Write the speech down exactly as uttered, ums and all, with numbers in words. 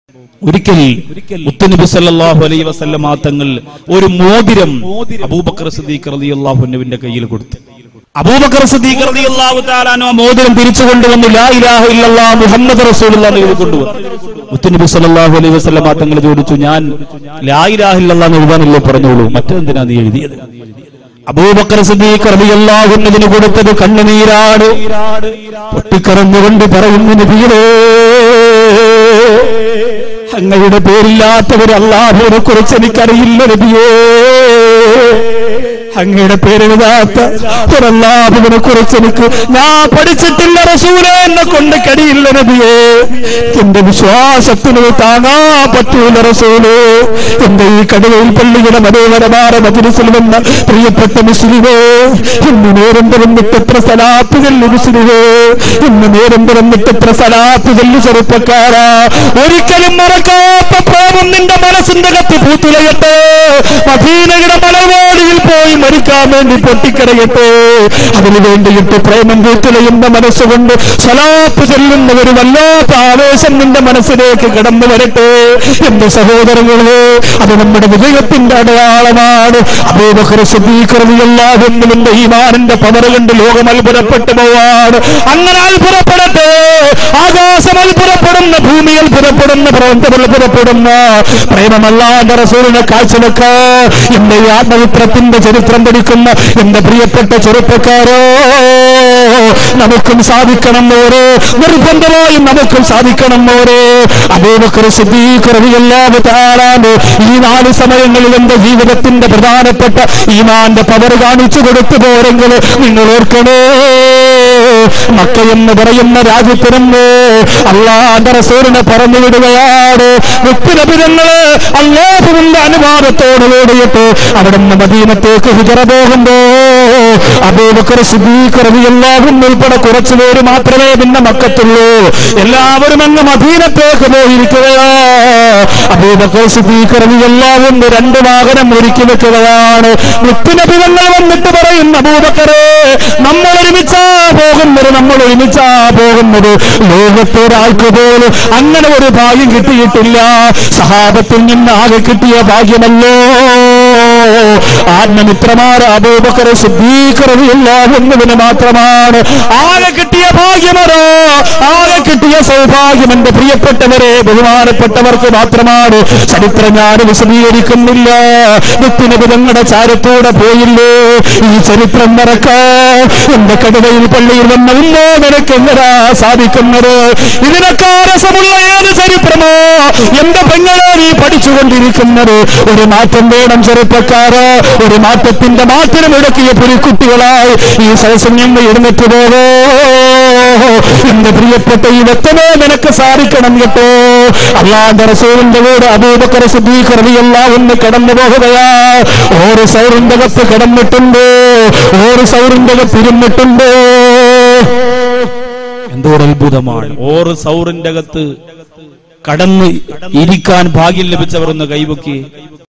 ഒരിക്കൽ മുത്തുനബി സല്ലല്ലാഹു അലൈഹി വസല്ലം തങ്ങൾ ഒരു മോതിരം അബൂബക്കർ സിദ്ദീഖ് റളിയല്ലാഹു അൻഹുവിന്റെ കയ്യിൽ കൊടുത്തു. അബൂബക്കർ സിദ്ദീഖ് റളിയല്ലാഹു തആല അൻഹു മോതിരം തിരിച്ചു കൊണ്ടുവന്നു ലാ ഇലാഹ ഇല്ലല്ലാഹ് മുഹമ്മദ് റസൂലുള്ളാഹി എന്ന് കൊണ്ടുവന്നു. മുത്തുനബി സല്ലല്ലാഹു അലൈഹി വസല്ലം തങ്ങൾ ചോദിച്ചു, ഞാൻ ലാ ഇലാഹ ഇല്ലല്ലാഹ് എന്ന് എഴുതാനല്ലേ പറഞ്ഞോളൂ, മറ്റെന്തിനാ നീ എഴുതിയത്? അബൂബക്കർ സിദ്ദീഖ് റളിയല്ലാഹു അൻഹുവിന് കൊടുത്തത് കണ്ണുനീരാണ്. പൊട്ടിക്കരഞ്ഞുകൊണ്ട് പറയുന്നു, നബിയേ, അങ്ങയുടെ പേരില്ലാത്തവർ അല്ലാഹുവിനെ കുറിച്ച് എനിക്കറിയില്ല നബിയേ. അങ്ങയുടെ പേരെഴുതാത്ത ഒരല്ലാഹുവിനെ കുറിച്ച് എനിക്ക് ഞാൻ പഠിച്ചിട്ടില്ല റസൂലേ, എന്നെ കൊണ്ട് കഴിയില്ല നബിയേ. എന്റെ വിശ്വാസത്തിന് താങ്ങാൻ പറ്റൂല റസൂലേ. എന്റെ ഈ കടുവയിൽ പള്ളിയുടെ മനോഹരമായ മജ്‌ലിസിൽ വന്ന പ്രിയപ്പെട്ട മുസ്ലിമേ, ഇന്ന് നേരം തുറന്നിട്ട് എത്ര സലാത്ത് ചൊല്ലി മുസ്ലിമേ, ഇന്ന് നേരം തുറന്നിട്ട് എത്ര സലാത്ത് ചൊല്ലി ചെറുപ്പക്കാരാ. ഒരിക്കലും മറക്കാത്ത പ്രേമം നിന്റെ മനസ്സിന്റെ കത്തി പൂത്തുലയട്ടെ. മദീനയുടെ മലവാടിയിൽ പോയി മരിക്കാൻ വേണ്ടി പൊട്ടിക്കരയട്ടെ. അതിനു വേണ്ടിയിട്ട് പ്രേമം പൂത്തുലയുന്ന മനസ്സുകൊണ്ട് സ്വലാത്ത് ചെല്ലുന്ന ഒരു വല്ലാത്ത ആവേശം നിന്റെ മനസ്സിലേക്ക് കടന്നു വരട്ടെ. എന്റെ സഹോദരങ്ങളെ, അത് നമ്മുടെ വിജയത്തിന്റെ അടയാളമാണ്. അബൂബക്കർ സിദ്ദീഖ് റളിയല്ലാഹു അൻഹുവിന്റെ ഈമാനിന്റെ പവർ കൊണ്ട് ലോകം അത്ഭുതപ്പെട്ടു പോവാണ്. അങ്ങനെ അത്ഭുതപ്പെടട്ടെ. ആകാശം അത്ഭുതപ്പെടുന്ന, ഭൂമി അത്ഭുതപ്പെടുന്ന, പ്രപഞ്ചം അത്ഭുതപ്പെടുന്ന പ്രേമമല്ലാതെ റസൂലിനെ കാഴ്ചവെക്ക. എന്റെ ഈ ആത്മചരിത്രത്തിന്റെ ചരിത്രം പഠിക്കുന്ന എന്റെ പ്രിയപ്പെട്ട ചെറുപ്പക്കാരോ, നമുക്കും സാധിക്കണം ഓരോ, നിർബന്ധമായും നമുക്കും സാധിക്കണം ഓരോ. അബൂബക്കർ സിദ്ദീഖ് റളിയല്ലാഹു തആല ഈ നാല് സമയങ്ങളിൽ എന്റെ ജീവിതത്തിന്റെ പ്രധാനപ്പെട്ട ഈമാന്റെ പവർ കാണിച്ചു കൊടുത്തു പോരെങ്കിൽ നിങ്ങൾ ഓർക്കണേ, മക്ക എന്ന് പറയുന്ന രാജ്യത്തിരുന്ന് അല്ലാഹുവിന്റെ റസൂലിനെ പറഞ്ഞു വിടുകയാണ്. മുത്തുനബിതങ്ങള് അല്ലാഹുവിന്റെ അനുവാദത്തോട് കൂടിയിട്ട് അവിടുന്ന് മദീനത്തേക്ക് ഹിജറ പോകുമ്പോ അബൂബക്കർ സിദ്ദീഖ് റളിയല്ലാഹു അൻഹു ഉൾപ്പെടെ കുറച്ചു പേര് മാത്രമേ പിന്നെ മക്കത്തുള്ളൂ. എല്ലാവരും അങ്ങ് മദീനത്തേക്ക് പോയിരിക്കുകയാ. അബൂബക്കർ സിദ്ദീഖ് റളിയല്ലാഹു അൻഹു രണ്ട് വാഹനം ഒരുക്കി വെക്കുകയാണ്. മുത്തുനബിതങ്ങൾ വന്നിട്ട് പറയും, അബൂബക്കറേ, നമ്മൾ ഒരുമിച്ചാ പോകുന്നത്, നമ്മൾ ഒരുമിച്ചാ പോകുന്നത്. ലോകത്തെ ഒരാൾക്ക് പോലും അങ്ങനെ ഒരു ഭാഗ്യം കിട്ടിയിട്ടില്ല. സഹാബത്തിൽ നിന്ന് ആകെ കിട്ടിയ ഭാഗ്യമല്ലോ ആത്മമിത്രമാർ അബൂബക്കർ സിദ്ദീഖ് റളിയല്ലാഹു അൻഹുവിന് മാത്രമാണ്. ആകെ കിട്ടിയ ഭാഗ്യമോ, ആകെ കിട്ടിയ സൗഭാഗ്യം എന്റെ പ്രിയപ്പെട്ടവരെ, ബഹുമാനപ്പെട്ടവർക്ക് മാത്രമാണ്. ചരിത്രം ഞാൻ വിശദീകരിക്കുന്നില്ല. മുത്തുനബി തങ്ങളുടെ ചാരത്തൂടെ പോയില്ലേ, ഈ ചരിത്രം മറക്കാൻ എന്റെ കടുവയിൽ പള്ളിയിൽ വന്ന ഉമ്മോ നിനക്ക് എങ്ങനാ സാധിക്കുന്നത്? ഇതിനൊക്കെ രസമുള്ള ഏത് ചരിത്രമോ എന്റെ പെങ്ങളെ നീ പഠിച്ചുകൊണ്ടിരിക്കുന്നത്? ഒരു മാറ്റം വേണം ചെറുപ്പക്കാര്. ഒരു മാറ്റത്തിന്റെ മാറ്റം ഇടക്കിയ പുലിക്കുട്ടികളായി ഈ സൗസന്യം എഴുന്നേറ്റ് പോകോ. എന്റെ പ്രിയപ്പെട്ട ഈ വ്യക്തമേ നിനക്ക് സാധിക്കണം കേട്ടോ. അല്ലാഹുവിന്റെ റസൂലിന്റെ കൂടെ അബൂബക്കർ സിദ്ദീഖ് റളിയല്ലാഹു അൻഹു കടന്നു പോകുകയാ. ഓരോ സൗറിന്റെ കത്ത് കടന്നിട്ടുണ്ട്, ഓരോ സൗറിന്റെ കത്ത് ഇരുന്നിട്ടുണ്ട്. എന്തോ അത്ഭുതമാണ്. ഓരോ സൗറിന്റെ കത്ത് കടന്ന് ഇരിക്കാൻ ഭാഗ്യം ലഭിച്ചവർ ഒന്ന് കൈവക്കി.